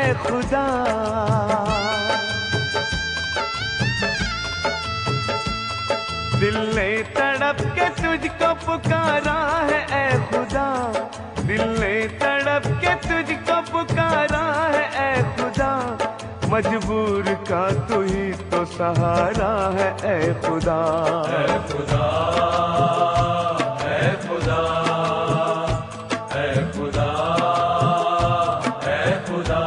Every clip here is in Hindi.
ऐ खुदा। दिल ने तड़प के तुझको पुकारा है ऐ खुदा, दिल ने तड़प के तुझको पुकारा है ऐ खुदा। मजबूर का तू ही तो सहारा है ऐ खुदा। ऐ खुदा, ऐ खुदा, ऐ खुदा, ऐ खुदा।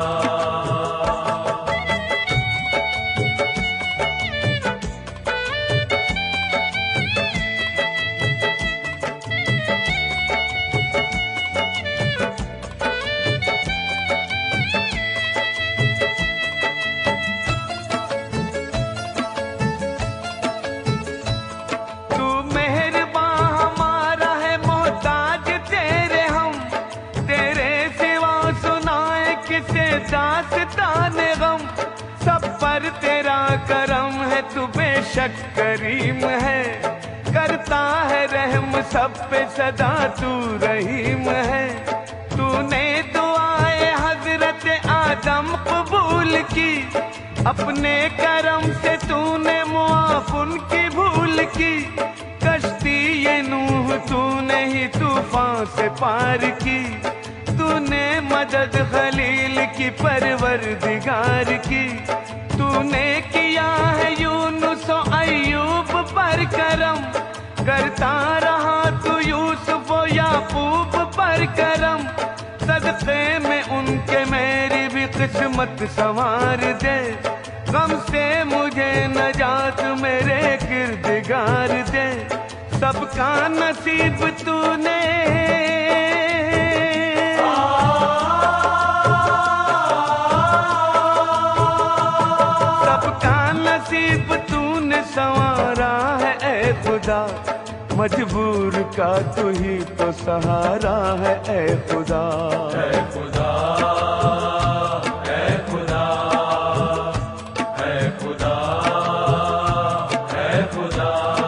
दास्ताने गम सब पर तेरा करम है, तू बेशक करीम है। करता है रहम सब पे सदा तू रहीम है। तूने दुआए हजरत आदम कबूल की, अपने करम से तूने मुआफ उनकी भूल की। कश्ती ये नूह तूने ही तूफान से पार की। तूने मदद खलील की परवरदिगार की। तूने किया है यूनुस और अय्यूब पर करम, करता रहा तू यूसुफ और याकूब पर करम। सदक़े में उनके मेरी भी किस्मत संवार दे, गम से मुझे नजात मेरे किरदगार दे। सबका नसीब तूने नसीब तूने संवारा है ऐ खुदा। मजबूर का तू ही तो सहारा है ऐ खुदा। ऐ खुदा, ऐ खुदा, ऐ खुदा, ऐ खुदा।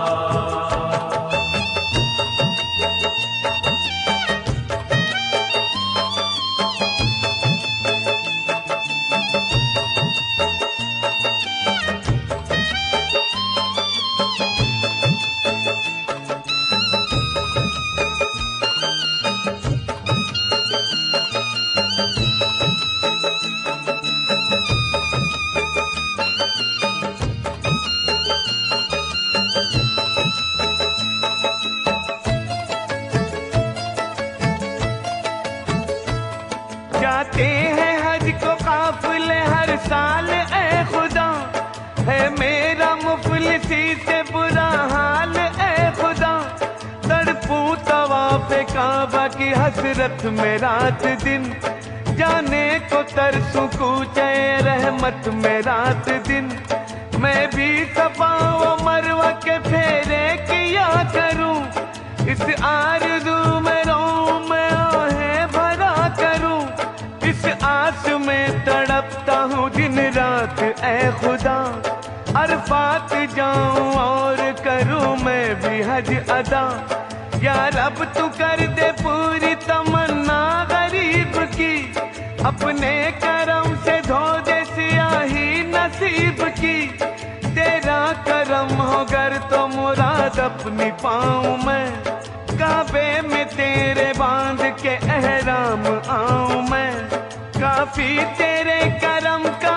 जाते हैं हज को काफिले हर साल ऐ खुदा। है मेरा मुफलिसी से बुरा हाल ऐ खुदा। तड़पूं तवाफ़े काबा की हसरत में रात दिन, जाने को तरसूं कूचे रहमत में रात दिन। मैं भी सफा व मरवा के फेरे किया करूं, इस आरज़ू में रहूं मैं आहें भरा करूं। इस आस में तड़पता हूँ दिन रात ऐ खुदा। अरफात जाऊं और करूं मैं भी हज अदा। या रब तू कर दे पूरी तमन्ना गरीब की, अपने करम से धो दे सियाही नसीब की। तेरा करम हो गर तो मुराद अपनी पाऊं मैं, काबे में तेरे बांध के एहराम आऊं मैं। काफी तेरे करम का,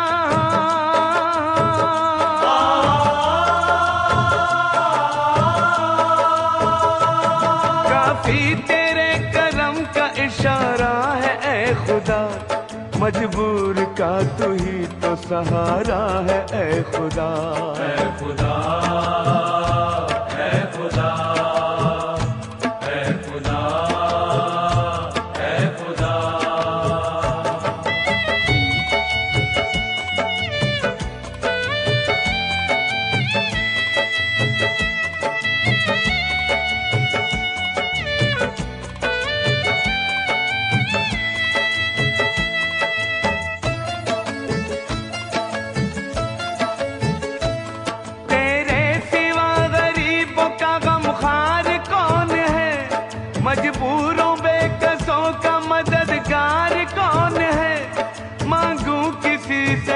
काफी तेरे करम का इशारा है ऐ खुदा। मजबूर का तू ही तो सहारा है ऐ खुदा। ऐ खुदा, ऐ खुदा, ऐ खुदा, ऐ खुदा।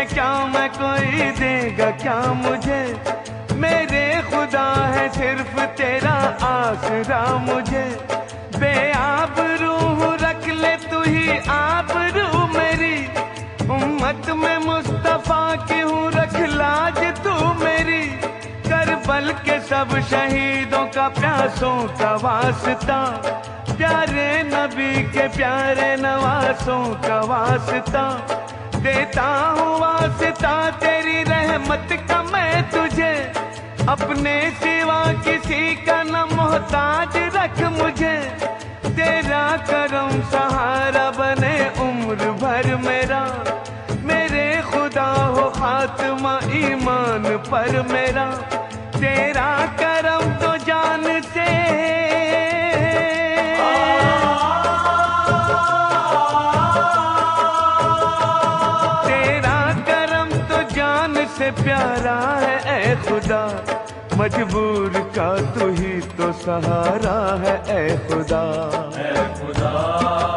क्या मैं, कोई देगा क्या मुझे। मेरे खुदा है सिर्फ तेरा आसरा मुझे। बेआबरू रख ले तू ही आबरू मेरी, उम्मत में मुस्तफा की हूँ रख लाज तू मेरी। करबल के सब शहीदों का प्यासों का वास्ता, प्यारे नबी के प्यारे नवासों का वास्ता। देता हूँ वास्ता तेरी रहमत का मैं तुझे, अपने सिवा किसी का न मोहताज रख मुझे। तेरा करम सहारा बने उम्र भर मेरा, मेरे खुदा हो खात्मा ईमान पर मेरा। तेरा करम तो जान से, तेरा करम तो जान से प्यारा है ऐ खुदा। मजबूर का तू ही तो सहारा है ऐ खुदा। ऐ खुदा